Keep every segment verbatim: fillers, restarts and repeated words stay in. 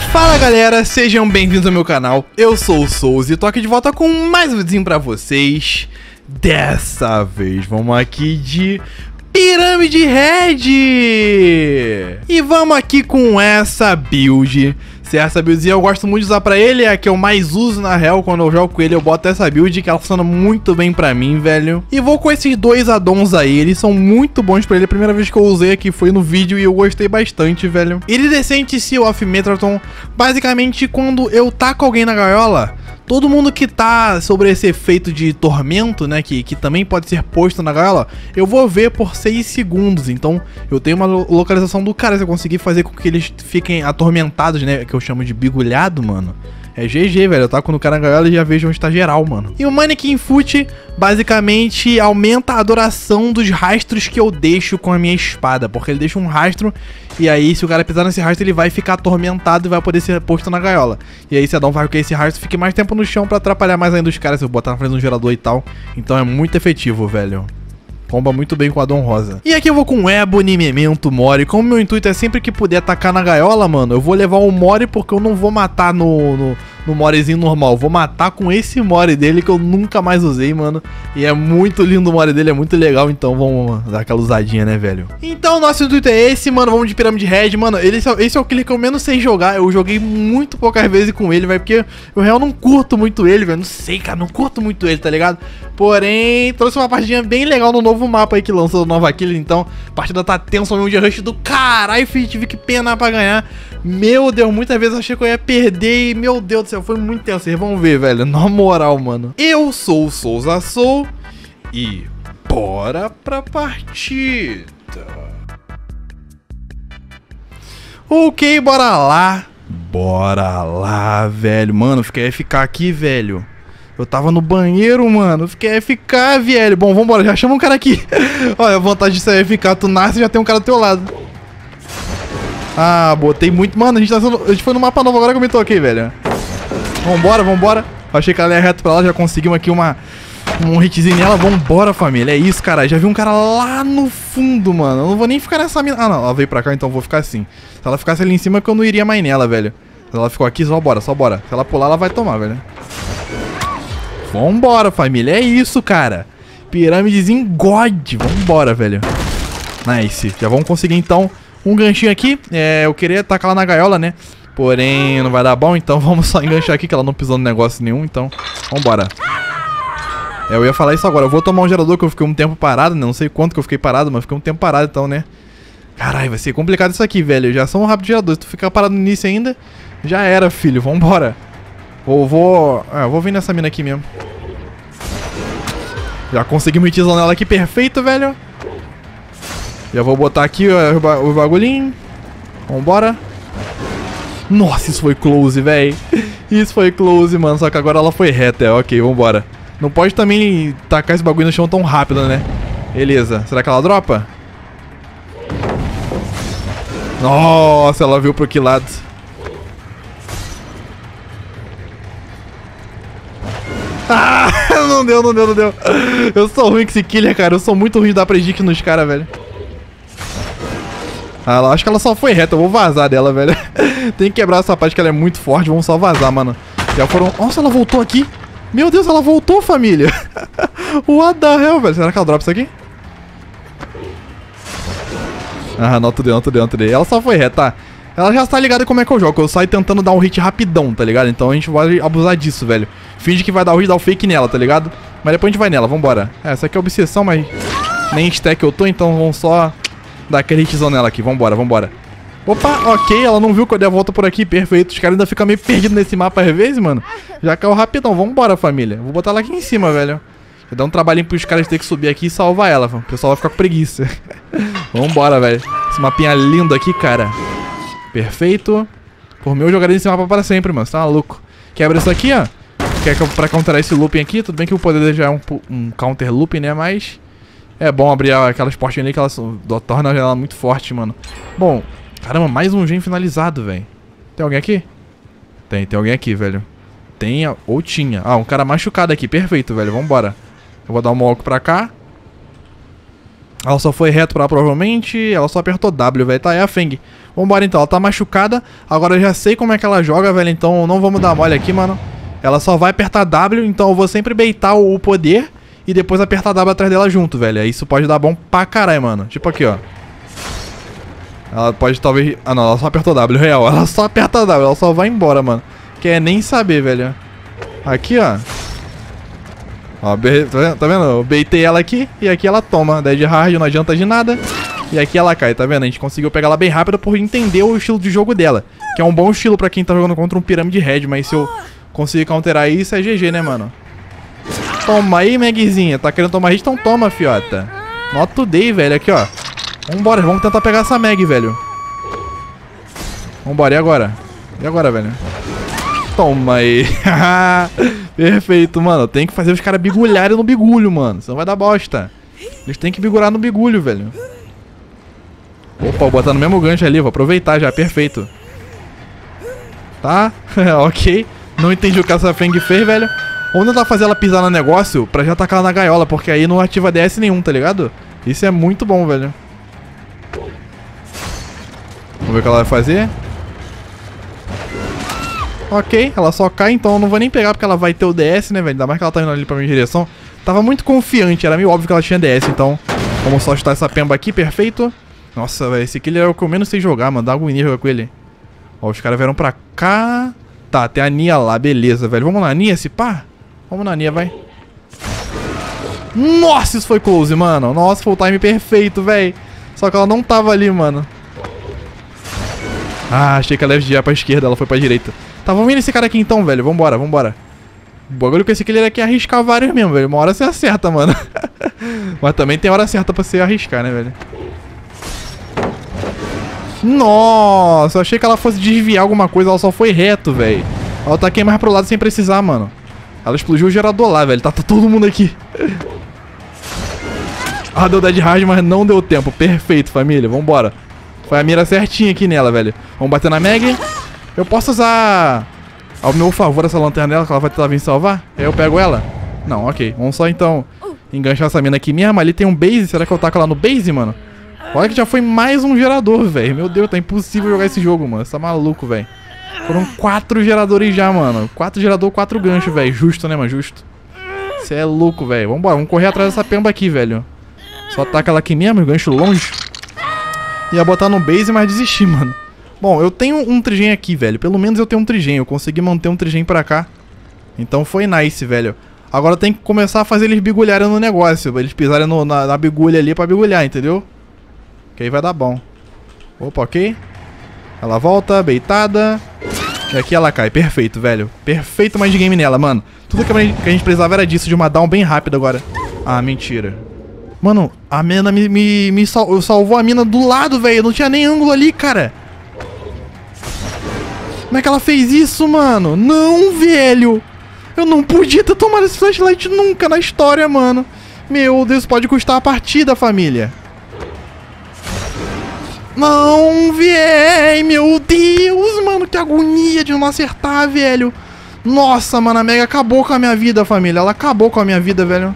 Fala galera, sejam bem-vindos ao meu canal, eu sou o Souls e tô aqui de volta com mais um videozinho pra vocês. Dessa vez vamos aqui de Pirâmide Red. E vamos aqui com essa build. Se essa buildzinha eu gosto muito de usar pra ele, é a que eu mais uso na real. Quando eu jogo com ele eu boto essa build, que ela funciona muito bem pra mim, velho. E vou com esses dois addons aí, eles são muito bons pra ele. A primeira vez que eu usei aqui foi no vídeo e eu gostei bastante, velho. Iridescente Seal of Metraton, basicamente quando eu taco alguém na gaiola, todo mundo que tá sobre esse efeito de tormento, né, que, que também pode ser posto na gaiola, eu vou ver por seis segundos. Então eu tenho uma localização do cara. Se eu conseguir fazer com que eles fiquem atormentados, né, que eu chamo de bigulhado, mano, é G G, velho. Eu taco no cara na gaiola e já vejo onde tá geral, mano. E o Mannequin Foot basicamente aumenta a duração dos rastros que eu deixo com a minha espada, porque ele deixa um rastro e aí se o cara pisar nesse rastro ele vai ficar atormentado e vai poder ser posto na gaiola. E aí se a Adão faz com que esse rastro fique mais tempo no chão pra atrapalhar mais ainda os caras, se eu botar na frente de um gerador e tal. Então é muito efetivo, velho. Comba muito bem com a Adão Rosa. E aqui eu vou com Ebony, Memento, Mori. Como meu intuito é sempre que puder atacar na gaiola, mano, eu vou levar o Mori porque eu não vou matar no, no, no Morizinho normal. Eu vou matar com esse Mori dele que eu nunca mais usei, mano. E é muito lindo o Mori dele, é muito legal. Então vamos dar aquela usadinha, né, velho? Então nosso intuito é esse, mano. Vamos de Pirâmide Red, mano. Ele, esse é o killer que eu menos sei jogar. Eu joguei muito poucas vezes com ele, velho, porque eu real não curto muito ele, velho. Não sei, cara, não curto muito ele, tá ligado? Porém, trouxe uma partidinha bem legal no novo mapa aí que lançou o Nova Killer. Então, a partida tá tensa, um de rush do caralho, filho. Tive que penar pra ganhar. Meu Deus, muitas vezes eu achei que eu ia perder e, meu Deus do céu, foi muito tenso. Vocês vão ver, velho, na moral, mano. Eu sou o Souza Soul e bora pra partida. Ok, bora lá. Bora lá, velho. Mano, fiquei a ficar aqui, velho. Eu tava no banheiro, mano. Fiquei F K, velho. Bom, vambora. Já chama um cara aqui. Olha, a vantagem de ser F K. Tu nasce e já tem um cara do teu lado. Ah, botei muito. Mano, a gente, tá sendo... a gente foi no mapa novo agora que eu me toquei, velho. Vambora, vambora. Achei que ela ia reto pra lá. Já conseguimos aqui uma... um hitzinho nela. Vambora, família. É isso, cara. Já vi um cara lá no fundo, mano. Eu não vou nem ficar nessa mina. Ah, não. Ela veio pra cá, então eu vou ficar assim. Se ela ficasse ali em cima, que eu não iria mais nela, velho. Se ela ficou aqui, só bora, só bora. Se ela pular, ela vai tomar, velho. Vambora, família. É isso, cara. Pirâmidezinho God. Vambora, velho. Nice. Já vamos conseguir, então, um ganchinho aqui. É, eu queria tacar lá na gaiola, né? Porém, não vai dar bom. Então, vamos só enganchar aqui, que ela não pisou no negócio nenhum. Então, vambora. É, eu ia falar isso agora. Eu vou tomar um gerador, que eu fiquei um tempo parado, né? Não sei quanto que eu fiquei parado, mas fiquei um tempo parado, então, né? Caralho, vai ser complicado isso aqui, velho. Já são um rápido gerador. Se tu ficar parado no início ainda, já era, filho. Vambora. Ou vou... Ah, eu vou vir nessa mina aqui mesmo. Já consegui um hitzão nela aqui, perfeito, velho. Já vou botar aqui o, o bagulhinho. Vambora. Nossa, isso foi close, velho. Isso foi close, mano. Só que agora ela foi reta, é. Ok, vambora. Não pode também tacar esse bagulho no chão tão rápido, né? Beleza. Será que ela dropa? Nossa, ela viu pro que lado. Ah, não deu, não deu, não deu. Eu sou ruim com esse killer, cara. Eu sou muito ruim de dar predict nos caras, velho. Ah, ela, acho que ela só foi reta. Eu vou vazar dela, velho. Tem que quebrar essa parte que ela é muito forte. Vamos só vazar, mano. Já foram... Nossa, ela voltou aqui. Meu Deus, ela voltou, família. What the hell, velho? Será que ela dropa isso aqui? Ah, não, tudo deu, tudo deu, tudo deu. Ela só foi reta. Ela já tá ligada como é que eu jogo. Eu saio tentando dar um hit rapidão, tá ligado? Então a gente vai abusar disso, velho. Finge que vai dar o hit, dar o fake nela, tá ligado? Mas depois a gente vai nela, vambora. É, essa aqui é obsessão, mas nem stack eu tô, então vamos só dar aquele hitzão nela aqui. Vambora, vambora. Opa, ok, ela não viu que eu dei a volta por aqui, perfeito. Os caras ainda ficam meio perdidos nesse mapa às vezes, mano. Já caiu rapidão, vambora, família. Vou botar ela aqui em cima, velho. Vou dar um trabalhinho pros caras terem que subir aqui e salvar ela. O pessoal vai ficar com preguiça. Vambora, velho. Esse mapinha lindo aqui, cara. Perfeito. Por mim eu jogaria esse mapa para sempre, mano. Você tá maluco? Quebra isso aqui, ó. Quer que eu, pra counterar esse looping aqui. Tudo bem que o poder dele já é um, um counter looping, né? Mas é bom abrir aquelas portinhas ali que elas tornam ela muito forte, mano. Bom, caramba, mais um gen finalizado, velho. Tem alguém aqui? Tem, tem alguém aqui, velho. Tem ou tinha. Ah, um cara machucado aqui. Perfeito, velho. Vambora. Eu vou dar um walk pra cá. Ela só foi reto pra lá, provavelmente. Ela só apertou W, velho. Tá, é a Feng. Vambora, então. Ela tá machucada. Agora eu já sei como é que ela joga, velho. Então não vamos dar mole aqui, mano. Ela só vai apertar W. Então eu vou sempre baitar o poder e depois apertar W atrás dela junto, velho. Isso pode dar bom pra caralho, mano. Tipo aqui, ó. Ela pode talvez... Ah, não. Ela só apertou W, real. Ela só aperta W. Ela só vai embora, mano. Quer nem saber, velho. Aqui, ó. Ó, tá vendo? Eu baitei ela aqui e aqui ela toma. Dead Hard não adianta de nada. E aqui ela cai, tá vendo? A gente conseguiu pegar ela bem rápido por entender o estilo de jogo dela. Que é um bom estilo pra quem tá jogando contra um Pirâmide Red. Mas se eu conseguir counterar isso, é G G, né, mano? Toma aí, Magzinha. Tá querendo tomar hit? Então toma, fiota. Not today, velho. Aqui, ó. Vambora, vamos tentar pegar essa Mag, velho. Vambora, e agora? E agora, velho? Toma aí. Perfeito, mano. Tem que fazer os caras bigulharem no bigulho, mano. Senão vai dar bosta. Eles têm que bigular no bigulho, velho. Opa, vou botar no mesmo gancho ali. Vou aproveitar já. Perfeito. Tá? Ok. Não entendi o que essa Feng fez, velho. Vamos tentar fazer ela pisar no negócio pra já tacar ela na gaiola. Porque aí não ativa D S nenhum, tá ligado? Isso é muito bom, velho. Vamos ver o que ela vai fazer. Ok, ela só cai, então eu não vou nem pegar porque ela vai ter o D S, né, velho? Ainda mais que ela tá indo ali pra minha direção. Tava muito confiante, era meio óbvio que ela tinha D S, então vamos só chutar essa pemba aqui, perfeito. Nossa, velho, esse killer é o que eu menos sei jogar, mano. Dá agonia jogar com ele. Ó, os caras vieram pra cá. Tá, tem a Nia lá, beleza, velho. Vamos na Nia, esse pá? Vamos na Nia, vai. Nossa, isso foi close, mano. Nossa, foi o time perfeito, velho. Só que ela não tava ali, mano. Ah, achei que ela ia desviar pra esquerda, ela foi pra direita. Tá, vamos ir nesse cara aqui então, velho. Vambora, vambora. O bagulho com esse aqui, ele é que arriscar vários mesmo, velho. Uma hora você acerta, mano. Mas também tem hora certa pra você arriscar, né, velho? Nossa, eu achei que ela fosse desviar alguma coisa. Ela só foi reto, velho. Ela taquei mais pro lado sem precisar, mano. Ela explodiu o gerador lá, velho. Tá, tá todo mundo aqui. Ah, deu Dead Hard, mas não deu tempo. Perfeito, família. Vambora. Foi a mira certinha aqui nela, velho. Vamos bater na Mag. Eu posso usar ao meu favor essa lanterna dela, que ela vai tentar vir salvar? Aí eu pego ela? Não, ok. Vamos só então enganchar essa mina aqui mesmo. Ali tem um base. Será que eu taco lá no base, mano? Olha que já foi mais um gerador, velho. Meu Deus, tá impossível jogar esse jogo, mano. Você tá maluco, velho. Foram quatro geradores já, mano. Quatro gerador, quatro ganchos, velho. Justo, né, mano? Justo. Você é louco, velho. Vambora, vamos correr atrás dessa pemba aqui, velho. Só taca ela aqui mesmo, gancho longe. Ia botar no base, mas desisti, mano. Bom, eu tenho um trigem aqui, velho. Pelo menos eu tenho um trigem. Eu consegui manter um trigem pra cá. Então foi nice, velho. Agora tem que começar a fazer eles bigulharem no negócio. Eles pisarem no, na, na bigulha ali pra bigulhar, entendeu? Que aí vai dar bom. Opa, ok. Ela volta, beitada. E aqui ela cai. Perfeito, velho. Perfeito mais de game nela, mano. Tudo que a gente precisava era disso, de uma down bem rápida agora. Ah, mentira. Mano, a mina me, me, me sal, salvou a mina do lado, velho. Não tinha nem ângulo ali, cara. Como é que ela fez isso, mano? Não, velho. Eu não podia ter tomado esse flashlight nunca na história, mano. Meu Deus, pode custar a partida, família. Não, véi. Meu Deus, mano. Que agonia de não acertar, velho. Nossa, mano, a Meg acabou com a minha vida, família. Ela acabou com a minha vida, velho.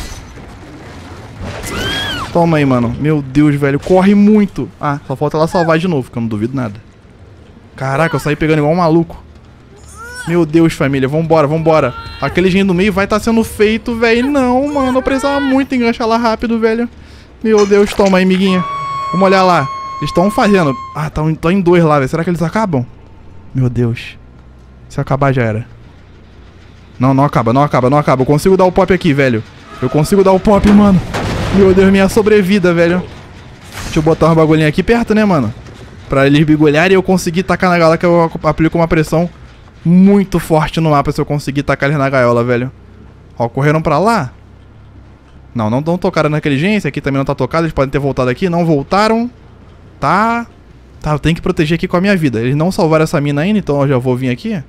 Toma aí, mano. Meu Deus, velho. Corre muito. Ah, só falta ela salvar de novo, que eu não duvido nada. Caraca, eu saí pegando igual um maluco. Meu Deus, família. Vambora, vambora. Aquele gênio do meio vai estar tá sendo feito, velho. Não, mano. Eu precisava muito enganchar lá rápido, velho. Meu Deus, toma aí, amiguinha. Vamos olhar lá. Eles estão fazendo. Ah, estão tá em dois lá, velho. Será que eles acabam? Meu Deus. Se acabar, já era. Não, não acaba, não acaba, não acaba. Eu consigo dar o pop aqui, velho. Eu consigo dar o pop, mano. Meu Deus, minha sobrevida, velho. Deixa eu botar uma bagulhinha aqui perto, né, mano? Pra eles bigolharem e eu conseguir tacar na gaiola, que eu aplico uma pressão muito forte no mapa se eu conseguir tacar eles na gaiola, velho. Ó, correram pra lá. Não, não, não tocaram naquele gen. Esse aqui também não tá tocado. Eles podem ter voltado aqui. Não voltaram. Tá. Tá, eu tenho que proteger aqui com a minha vida. Eles não salvaram essa mina ainda, então eu já vou vir aqui.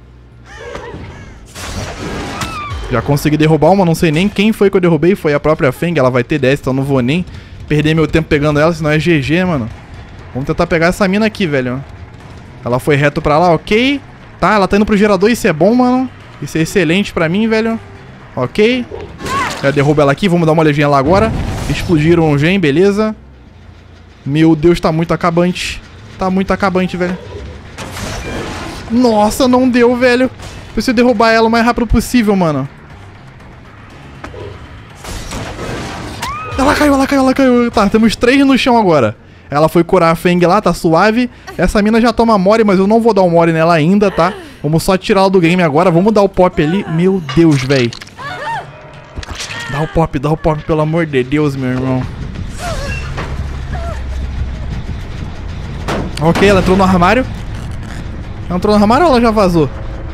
Já consegui derrubar uma, não sei nem quem foi que eu derrubei. Foi a própria Feng, ela vai ter dez, então eu não vou nem perder meu tempo pegando ela, senão é G G, mano. Vamos tentar pegar essa mina aqui, velho. Ela foi reto pra lá, ok. Tá, ela tá indo pro gerador, isso é bom, mano. Isso é excelente pra mim, velho. Ok. Já derruba ela aqui, vamos dar uma olhadinha lá agora. Explodiram o gen, beleza. Meu Deus, tá muito acabante. Tá muito acabante, velho. Nossa, não deu, velho. Preciso derrubar ela o mais rápido possível, mano. Ela caiu, ela caiu, ela caiu. Tá, temos três no chão agora. Ela foi curar a Feng lá, tá suave. Essa mina já toma Mori, mas eu não vou dar o Mori nela ainda, tá? Vamos só tirar ela do game agora. Vamos dar o pop ali. Meu Deus, velho. Dá o pop, dá o pop, pelo amor de Deus, meu irmão. Ok, ela entrou no armário. Ela entrou no armário ou ela já vazou?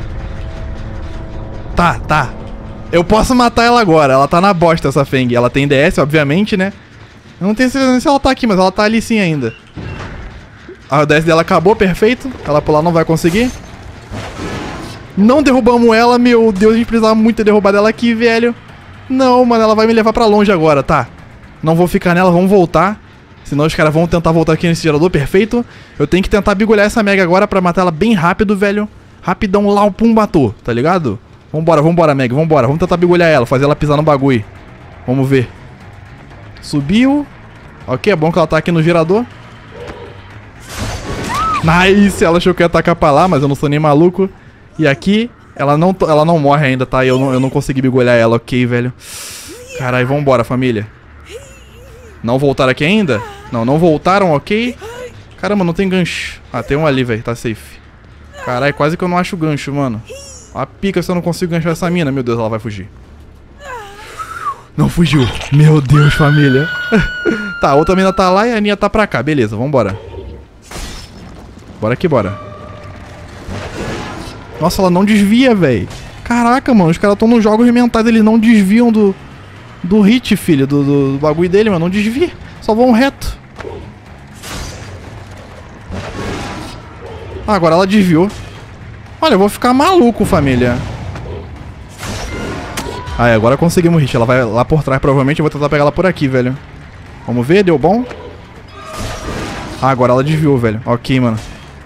Tá, tá. Eu posso matar ela agora. Ela tá na bosta, essa Feng. Ela tem D S, obviamente, né? Eu não tenho certeza se ela tá aqui, mas ela tá ali sim ainda. A D S dela acabou, perfeito. Ela pular não vai conseguir. Não derrubamos ela, meu Deus. A gente precisava muito ter derrubado ela aqui, velho. Não, mano, ela vai me levar pra longe agora, tá. Não vou ficar nela, vamos voltar. Senão os caras vão tentar voltar aqui nesse gerador, perfeito. Eu tenho que tentar bigolhar essa Meg agora pra matar ela bem rápido, velho. Rapidão, lá o pum matou, tá ligado? Vambora, vambora, Meg, vambora. Vamos tentar bigolhar ela, fazer ela pisar no bagulho. Vamos ver. Subiu. Ok, é bom que ela tá aqui no gerador. Nice, ela achou que ia atacar pra lá, mas eu não sou nem maluco. E aqui, ela não, ela não morre ainda, tá? Eu não, eu não consegui bigolhar ela, ok, velho. Caralho, vambora, família. Não voltaram aqui ainda? Não, não voltaram, ok. Caramba, não tem gancho. Ah, tem um ali, velho, tá safe. Caralho, quase que eu não acho gancho, mano. A pica se eu não consigo ganchar essa mina. Meu Deus, ela vai fugir. Não fugiu. Meu Deus, família. Tá, a outra mina tá lá e a Aninha tá pra cá. Beleza, vambora. Bora que bora. Nossa, ela não desvia, velho. Caraca, mano, os caras estão nos jogos mentais. Eles não desviam do... Do hit, filho, do, do, do bagulho dele, mano. Não desvia. Só vão reto. Ah, agora ela desviou. Olha, eu vou ficar maluco, família. Ah, é, agora conseguimos hit. Ela vai lá por trás, provavelmente. Eu vou tentar pegar ela por aqui, velho. Vamos ver, deu bom. Ah, agora ela desviou, velho. Ok, mano.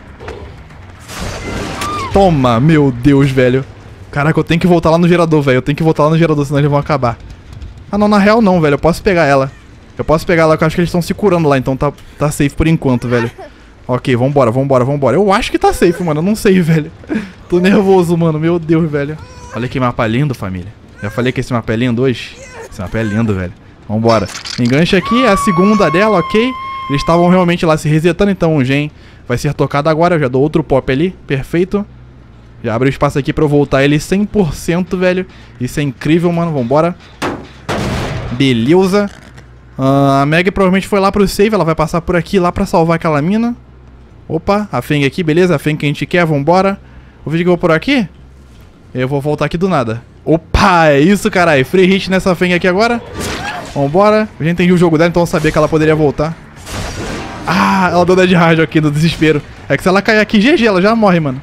Toma, meu Deus, velho. Caraca, eu tenho que voltar lá no gerador, velho. Eu tenho que voltar lá no gerador, senão eles vão acabar. Ah, não, na real não, velho. Eu posso pegar ela. Eu posso pegar ela, porque eu acho que eles estão se curando lá. Então tá, tá safe por enquanto, velho. Ok, vambora, vambora, vambora. Eu acho que tá safe, mano. Eu não sei, velho. Tô nervoso, mano. Meu Deus, velho. Olha que mapa lindo, família. Já falei que esse mapa é lindo hoje. Esse mapa é lindo, velho. Vambora. Enganche aqui, é a segunda dela, ok. Eles estavam realmente lá se resetando, então o gen vai ser tocado agora. Eu já dou outro pop ali. Perfeito. Já abre o espaço aqui pra eu voltar ele cem por cento, velho. Isso é incrível, mano. Vambora. Beleza. Uh, a Meg provavelmente foi lá pro save. Ela vai passar por aqui lá pra salvar aquela mina. Opa, a Feng aqui, beleza? A Feng que a gente quer, vambora. O vídeo que eu vou por aqui. Eu vou voltar aqui do nada. Opa, é isso, caralho. Free hit nessa Feng aqui agora. Vambora. Eu já entendi o jogo dela, então eu sabia que ela poderia voltar. Ah, ela deu dead hard aqui no desespero. É que se ela cair aqui, G G, ela já morre, mano.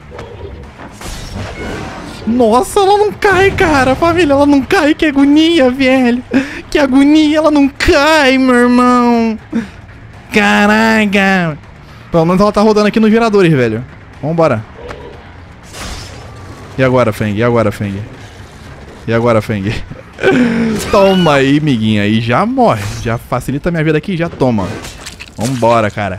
Nossa, ela não cai, cara. Família, ela não cai. Que agonia, velho. Que agonia, ela não cai, meu irmão. Caraca. Pelo menos ela tá rodando aqui nos geradores, velho. Vambora. E agora, Feng? E agora, Feng? E agora, Feng? Toma aí, miguinha. Aí já morre. Já facilita a minha vida aqui, já toma. Vambora, cara.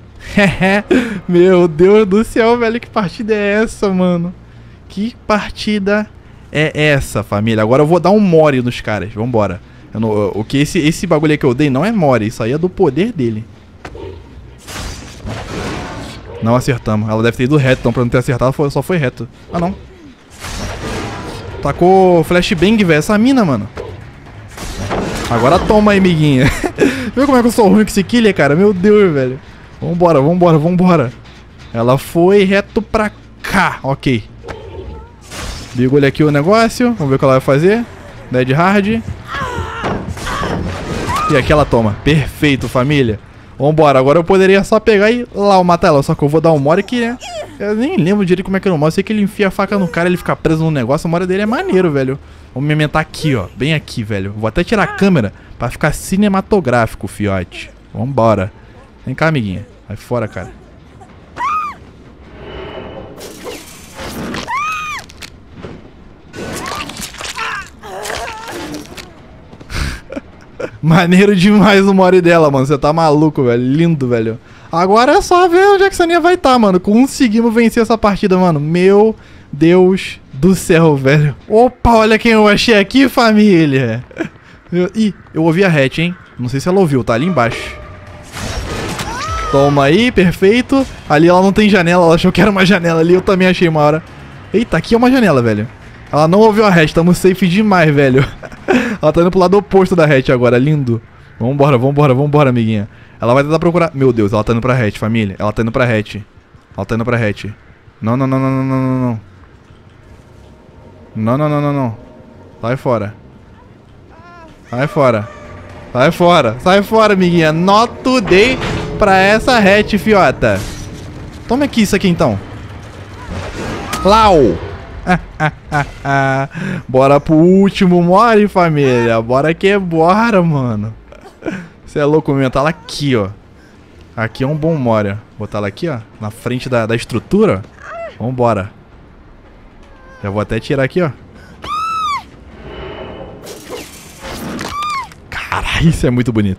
Meu Deus do céu, velho. Que partida é essa, mano? Que partida é essa, família? Agora eu vou dar um Mori nos caras. Vambora. Eu não, o que esse, esse bagulho aí que eu dei não é Mori. Isso aí é do poder dele. Não acertamos. Ela deve ter ido reto. Então pra não ter acertado foi, só foi reto. Ah, não. Tacou flashbang, velho. Essa mina, mano. Agora toma aí, miguinha. Viu como é que eu sou ruim com esse killer, cara? Meu Deus, velho. Vambora, vambora, vambora. Ela foi reto pra cá. Ok. Bigolha aqui o negócio. Vamos ver o que ela vai fazer. Dead hard. E aqui ela toma. Perfeito, família. Vambora. Agora eu poderia só pegar e lá matar ela. Só que eu vou dar um Mori aqui, né? Eu nem lembro direito como é que é o Mori. Eu sei que ele enfia a faca no cara, ele fica preso no negócio. O Mori dele é maneiro, velho. Vamos me aumentar aqui, ó. Bem aqui, velho. Vou até tirar a câmera pra ficar cinematográfico, fiote. Vambora. Vem cá, amiguinha. Vai fora, cara. Maneiro demais o Mori dela, mano. Você tá maluco, velho. Lindo, velho. Agora é só ver onde é que essa Aninha vai estar, tá, mano. Conseguimos vencer essa partida, mano. Meu Deus do céu, velho. Opa, olha quem eu achei aqui, família. Eu... Ih, eu ouvi a hatch, hein. Não sei se ela ouviu, tá ali embaixo. Toma aí, perfeito. Ali ela não tem janela, ela achou que era uma janela ali. Eu também achei uma hora. Eita, aqui é uma janela, velho. Ela não ouviu a hatch, tamo safe demais, velho. Ela tá indo pro lado oposto da hatch agora, lindo. Vambora, vambora, vambora, amiguinha. Ela vai tentar procurar... Meu Deus, ela tá indo pra hatch, família. Ela tá indo pra hatch. Ela tá indo pra hatch. Não, não, não, não, não, não, não. Não, não, não, não, não. Sai fora. Sai fora. Sai fora. Sai fora, amiguinha. Not today pra essa hatch, fiota. Toma aqui isso aqui, então. Lau. Bora pro último Mori, família. Bora que bora, mano. Você é louco mesmo. Tá lá aqui, ó. Aqui é um bom Mori. Botar ela aqui, ó. Na frente da, da estrutura. Vambora. Já vou até tirar aqui, ó. Caralho, isso é muito bonito.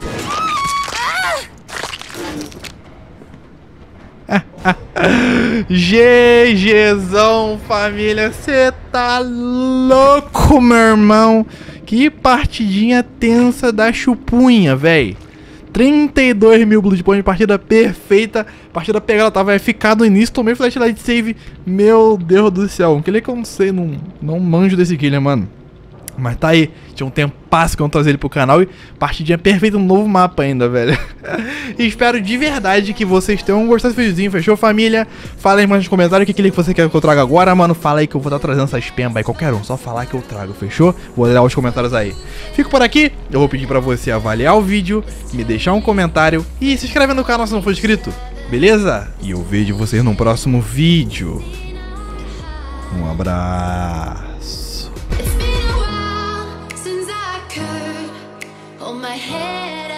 GGzão, família. Cê tá louco, meu irmão. Que partidinha tensa da chupunha, véi. trinta e dois mil Blood Points, partida perfeita. Partida pegada, tava F K no início. Tomei flashlight save. Meu Deus do céu. Um killer que eu não sei, não, não manjo desse killer, mano. Mas tá aí, tinha um tempo passo que eu não trazer ele pro canal e partidinha perfeita, um novo mapa ainda, velho. E espero de verdade que vocês tenham gostado desse videozinho, fechou, família? Fala aí mais nos comentários o que, que você quer que eu traga agora, mano. Fala aí que eu vou estar trazendo essas pembas aí, qualquer um, só falar que eu trago, fechou? Vou olhar os comentários aí. Fico por aqui, eu vou pedir pra você avaliar o vídeo, me deixar um comentário e se inscrever no canal se não for inscrito, beleza? E eu vejo vocês no próximo vídeo. Um abraço. Hold my head